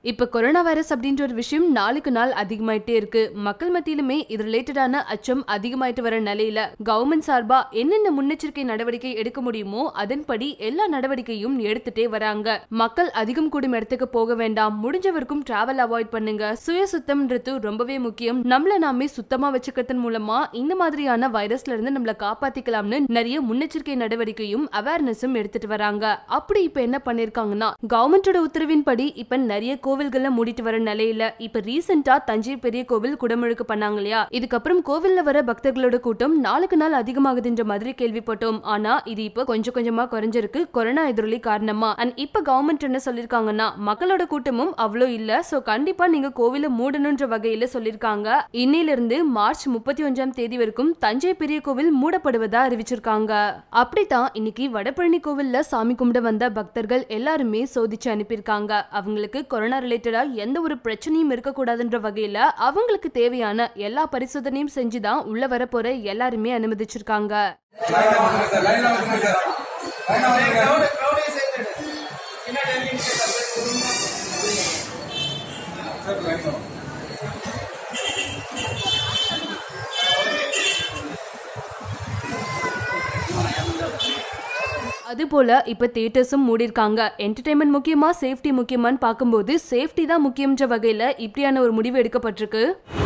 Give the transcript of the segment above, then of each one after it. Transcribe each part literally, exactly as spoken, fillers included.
இப்ப corona virus அப்படின்ற ஒரு விஷயம் நாளுக்கு நாள் அதிகமாயிட்டே இருக்கு. மக்கள் மத்தியிலுமே இது ரிலேட்டடான அச்சம் அதிகமாயிட்டு வர நிலையில கவர்மெண்ட் சார்பா என்னென்ன முன்னெச்சரிக்கை நடவடிக்கை எடுக்க முடியுமோ அதன்படி எல்லா நடவடிக்கையும் எடுத்துட்டே வராங்க. மக்கள் அதிகம் கூடும் இடத்துக்கு போக வேண்டாம், முடிஞ்ச வரைக்கும் டிராவல் அவாய்ட் பண்ணுங்க, சுய சுத்தம்ன்றது ரொம்பவே முக்கியம், நம்மள நாமே சுத்தமா வச்சுக்கிறதன் மூலமா இந்த மாதிரியான வைரஸ்ல இருந்து நம்மள காப்பாத்திக்கலாம்னு நிறைய முன்னெச்சரிக்கை நடவடிக்கையும் அவேர்னஸும் எடுத்துட்டு வராங்க. அப்படி இப்ப என்ன பண்ணிருக்காங்கன்னா, கவர்மெண்டோட உத்தரவின்படி இப்ப நிறைய கோவில்களை மூடிட்டு வர நிலையில இப்ப ரீசெண்டா தஞ்சை பெரிய கோவில் குடமுழுக்கு பண்ணாங்க இல்லையா, இதுக்கப்புறம் கோவில்ல வர பக்தர்களோட கூட்டம் நாளுக்கு நாள் அதிகமாகுதுன்ற மாதிரி கேள்விப்பட்டோம். ஆனா இது இப்ப கொஞ்சம் கொஞ்சமா குறைஞ்சிருக்கு கொரோனா எதிரொலி காரணமா. அண்ட் இப்ப கவர்மெண்ட் என்ன சொல்லிருக்காங்கன்னா, மக்களோட கூட்டமும் அவ்வளோ இல்ல, சோ கண்டிப்பா நீங்க கோவில மூடணும்ன்ற வகையில சொல்லிருக்காங்க. இன்னையில இருந்து மார்ச் முப்பத்தி ஒன்றாம் தேதி வரைக்கும் தஞ்சை பெரிய கோவில் மூடப்படுவதா அறிவிச்சிருக்காங்க. அப்படித்தான் இன்னைக்கு வடபழனி கோவில்ல சாமி கும்பிட வந்த பக்தர்கள் எல்லாருமே சோதிச்சு அனுப்பியிருக்காங்க. அவங்களுக்கு கொரோனா ரிலேட்டடா எந்த ஒரு பிரச்சனையும் இருக்க கூடாதுன்ற வகையில அவங்களுக்கு தேவையான எல்லா பரிசோதனையும் செஞ்சுதான் உள்ள வர போற எல்லாருமே அனுமதிச்சிருக்காங்க. அதுபோல இப்ப தியேட்டர்ஸும் மூடிருக்காங்க. என்டர்டைன்மெண்ட் முக்கியமா சேஃப்டி முக்கியமான்னு பார்க்கும்போது சேஃப்டி தான் முக்கியம்ன்ற வகையில இப்படியான ஒரு முடிவு எடுக்கப்பட்டிருக்கு.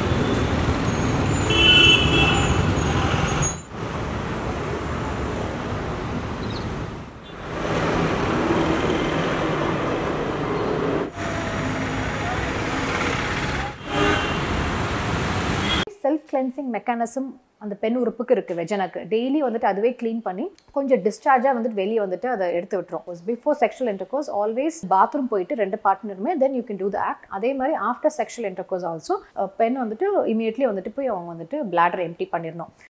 செல்ஃப் கிளென்சிங் மெக்கானிசம் அந்த பெண் உறுப்புக்கு இருக்குது. வெஜனாக்கு டெய்லி வந்துட்டு அதுவே க்ளீன் பண்ணி கொஞ்சம் டிஸ்சார்ஜாக வந்துட்டு வெளியே வந்துட்டு அதை எடுத்து விட்டுரும். Before sexual intercourse always bathroom போயிட்டு ரெண்டு பார்ட்னருமே then you can do the act. அதே மாதிரி ஆஃப்டர் செக்ஷுவல் இன்டர்கோர்ஸ் ஆல்சோ பெண் வந்துட்டு இமீடியட்லி வந்துட்டு போய் அவங்க வந்துட்டு பிளாடர் எம்டி பண்ணிடணும்.